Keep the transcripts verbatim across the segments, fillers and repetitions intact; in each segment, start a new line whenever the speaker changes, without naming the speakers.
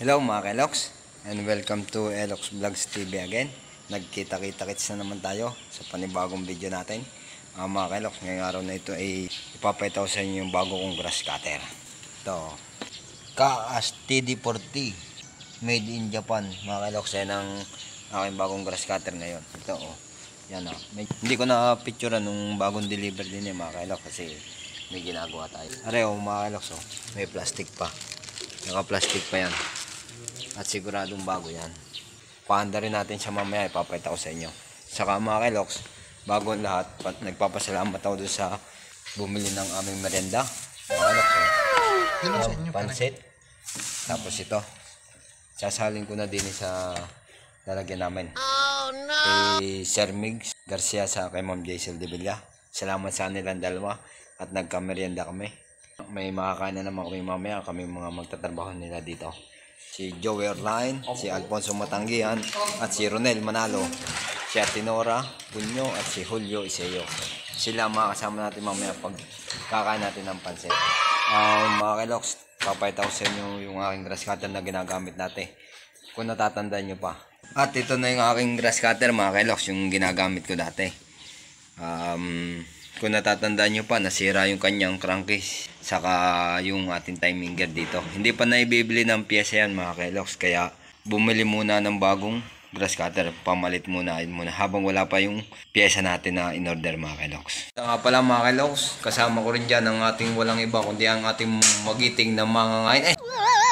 Hello mga Kelox, and welcome to Elox Vlogs T V again. Nagkita-kita-kits na naman tayo sa panibagong video natin. uh, Mga Kelox, ngayong araw na ito ay ipapakita ko sa inyo yung bago kong grass cutter. Ito, Kaas T D forty, made in Japan. Mga Kelox, yan ang aking bagong grass cutter ngayon. Ito oh, yan oh. May, hindi ko na picture nung bagong deliver din eh mga Kelox, kasi may ginagawa tayo. Are oh mga Kelox, oh, may plastic pa. Naka-plastic pa yan. At siguradong bago yan. Paanda rin natin siya mamaya, ipapakita ko sa inyo. Saka mga Kelox, bago ang lahat, nagpapasalamat ako doon sa bumili ng aming merienda. Mga Kelox, oh, pansit. Tapos ito, sasalin ko na din sa lalagyan namin. Oh, no! Kay Sir Migs Garcia sa kay Ma'am Jaisel de Villa. Salamat sa nilang dalawa at nagka-merienda kami. May makakain na naman kami mamaya, kami mga magtatrabaho nila dito. Si Joey Orlain, si Alfonso Matanggihan, at si Ronel Manalo, si Atinora Bunyo, at si Julio Iseo. Sila makakasama natin mamaya pag kakain natin ng pansit. Um, mga Kelox, papayta ko sa inyo yung aking grass cutter na ginagamit natin, kung natatandaan nyo pa. At ito na yung aking grass cutter mga Kelox, yung ginagamit ko dati. Um... Kung natatandaan nyo pa, nasira yung kanyang crankcase, saka yung ating timing gear dito. Hindi pa na ibibili ng pyesa yan mga Kelox, kaya bumili muna ng bagong grass cutter, pamalit muna, muna habang wala pa yung pyesa natin na in order mga Kelox. Ito nga pala mga Kelox, kasama ko rin dyan ang ating walang iba kundi ang ating magiting na mga ngayon. Eh!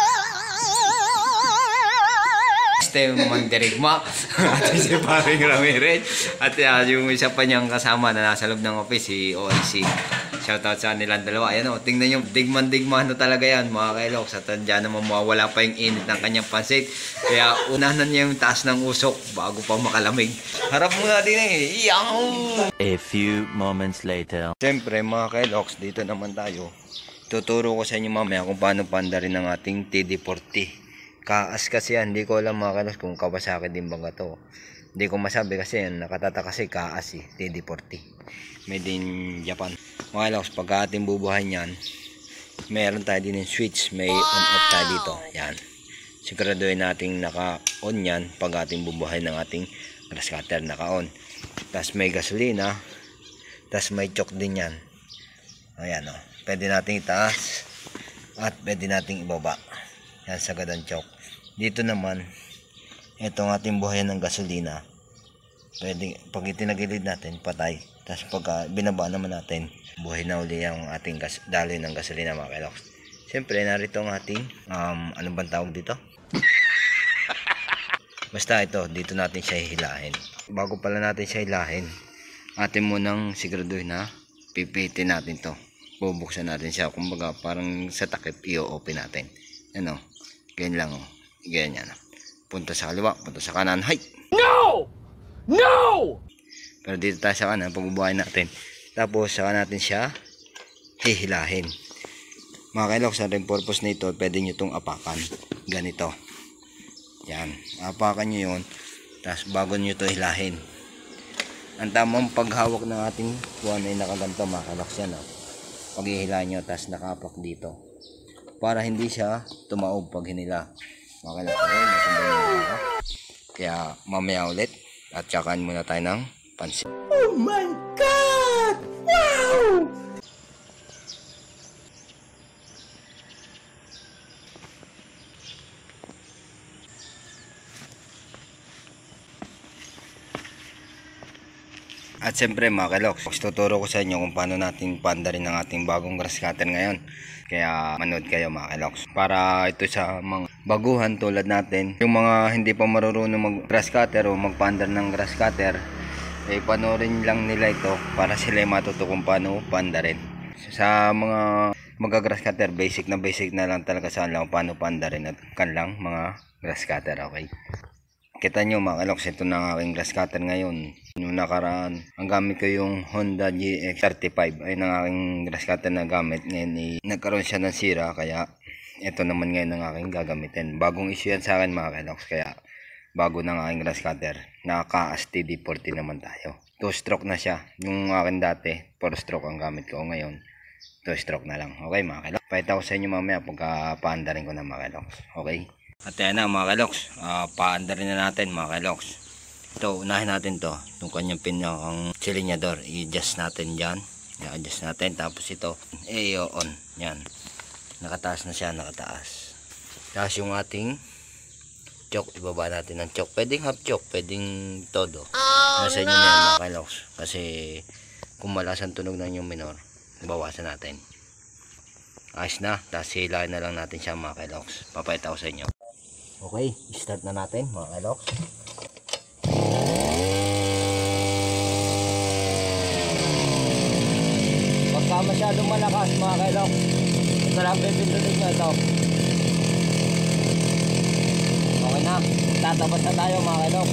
Mandirigma at si Paring Ramirez at uh, yung isa pa niyang kasama na nasa loob ng office, si O I C. Shoutout sa nilang dalawa. Ayan o, tingnan nyo, digman-digman na talaga yan mga Kelox. At dyan naman mawawala pa yung init ng kanyang pansit, kaya unahan niya yung taas ng usok bago pa makalamig. Harap muna din eh. Iyaw!
A few moments later.
Siyempre mga Kelox, dito naman tayo. Tuturo ko sa inyo mamaya kung paano panda rin ang ating T D forty. Kaas kasi yan, hindi ko alam mga Kelox kung Kawasaki din ba to. Hindi ko masabi kasi yan, nakatata kasi Kaas eh, T D forty. Made in Japan. Mga Kelox, pagka ating bubuhayin yan, meron tayo din yung switch, may on-off tayo dito. Yan. Siguraduhin natin naka-on yan pag ating bubuhayin ng ating grass cutter, naka-on. Tapos may gasolina, tapos may choke din yan. Ayan o, oh. Pwede natin itaas at pwede natin ibaba. Yan sa gadang choke. Dito naman, itong ating buhayan ng gasolina, pwede, pag itinagilid natin, patay. Tapos pag uh, binaba naman natin, buhay na uli ang ating gas, daloy ng gasolina mga Kelox. Siyempre, narito ang ating, um, ano bang tawag dito? Basta ito, dito natin siya hihilahin. Bago pala natin siya hilahin, atin munang siguraduhin na pipitin natin to. Bubuksan natin siya, kumbaga parang sa takip, i-open natin. Ano, ganyan lang oh. Ganyan yan. Punta sa kaliwa, punta sa kanan. Hay! No! No! Pero dito tayo sa kanan, pagbubuhayin natin. Tapos saka natin siya hihilahin. Mga Kelox, ang purpose nito, pwede nyo itong apakan. Ganito. Yan. Apakan nyo yun. Tapos bago nyo ito hilahin. Ang tamang paghawak ng ating buwan ay nakaganto mga Kelox yan oh. Pag hihilahin nyo, tapos nakapak dito. Para hindi siya tumaob pag hinila. Okay lang tayo. Kaya mamaya ulit at tsakaan muna tayo ng pansit.
Oh my God! Wow!
At siyempre mga Kelox, tuturo ko sa inyo kung paano natin panda rin ang ating bagong grass cutter ngayon. Kaya manood kayo mga Kelox. Para ito sa mga baguhan tulad natin, yung mga hindi pa marunong mag grass cutter o magpandar ng grass cutter, eh panoorin lang nila ito para sila matuto kung paano panda rin. Sa mga mga grass cutter, basic na basic na lang talaga sa kanila kung paano panda rin at kanlang mga grass cutter, okay? Kita nyo mga Kelox, ito na ang aking grass cutter ngayon. Noong nakaraan, ang gamit ko yung Honda G X thirty-five. Ay ang aking grass cutter na gamit. Ngayon eh, nagkaroon siya ng sira, kaya ito naman ngayon ang aking gagamitin. Bagong issue yan sa akin mga Kelox, kaya bago na ang aking grass cutter. Naka-Kaas T D forty naman tayo. two stroke na siya. Yung akin dati, four stroke ang gamit ko. Ngayon, two stroke na lang. Okay mga Kelox. Pakita ko sa inyo mamaya pagka paanda rin ko na mga Kelox. Okay? At yan na mga kailoks, uh, paandarin na natin mga kailoks. Ito, unahin natin to, itong kanyang pinakang silinyador, i-adjust natin dyan, i-adjust natin, tapos ito, i-on, yan, nakataas na siya, nakataas. Tapos yung ating choke, ibaba natin ng choke, pwedeng half choke, pwedeng todo, oh, nasa inyo no. Na yan mga kailoks, kasi kung malakas ang tunog ng yung minor, bawasan natin. Ayos na, tapos hilahin na lang natin siya mga kailoks, papayta ko sa inyo. Okay, start na natin mga kailoks. Pagka masyadong malakas mga kailoks, ito lang pipindutin nyo ito. Okay na, tatabas na tayo mga kailoks.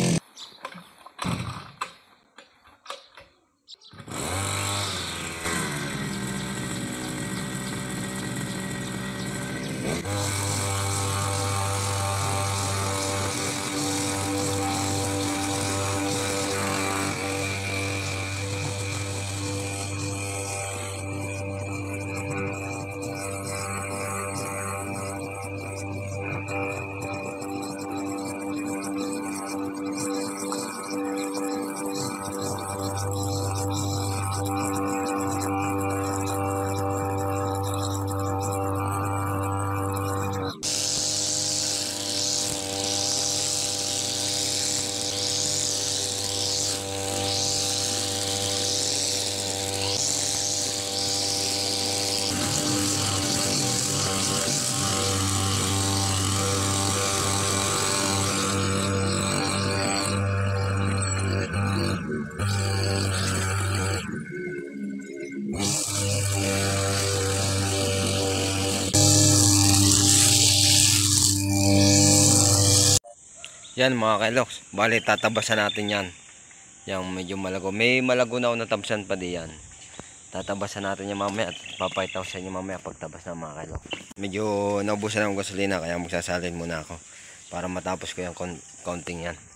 Yan mga kailoks, bali tatabasan natin yan. Yung medyo malago, may malago na ako natabsan pa di yan. Tatabasan natin yan mamaya at papaytaw sa inyo mamaya pagtabas na mga kailoks. Medyo naubusan ng gasolina kaya magsasalin muna ako para matapos ko yung counting yan.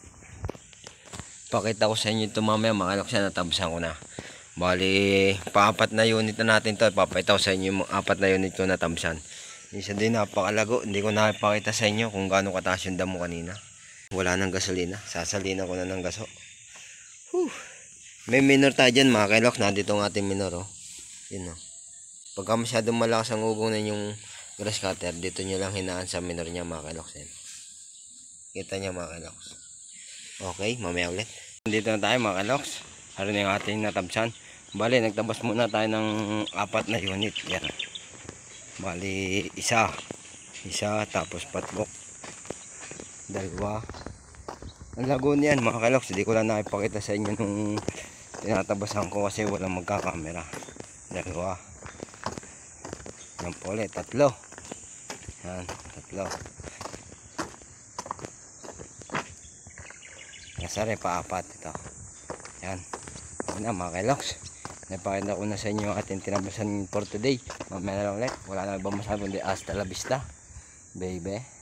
Pakita ko sa inyo ito mamaya mga kailoks, yan natabasan ko na. Bali, paapat na unit na natin to, papaytaw sa inyo yung apat na unit ko natabsan. Isa din napakalago, hindi ko nakipakita sa inyo kung gaano kataas yung damo kanina. Wala nang gasolina, sasalina ko na ng gaso. Whew. May minor tayo dyan mga kailoks, nandito ang ating minor oh. Yun oh. Pagka masyadong malakas ang ugong na yung grass cutter, dito nyo lang hinaan sa minor nya mga kailoks. Yan. Kita nyo mga kailoks. Okay, mamaya ulit. Dito na tayo mga kailoks. Haroon yung ating natabsan. Bali, nagtabas muna tayo ng apat na unit. Yan. Bali, isa. Isa, tapos patbok. Dalawa. Ang lago niyan mga kailoks, hindi ko lang nakipakita sa inyo nung tinatabasan ko kasi walang magkakamera. Dalawa. Yan po ulit, tatlo. Yan, tatlo. Nasari pa apat ito. Yan. Yan na mga kailoks, napakita ko na sa inyo ating tinabasan for today. Mamaya na lang ulit, wala na ibang masabi kundi hasta la vista baby.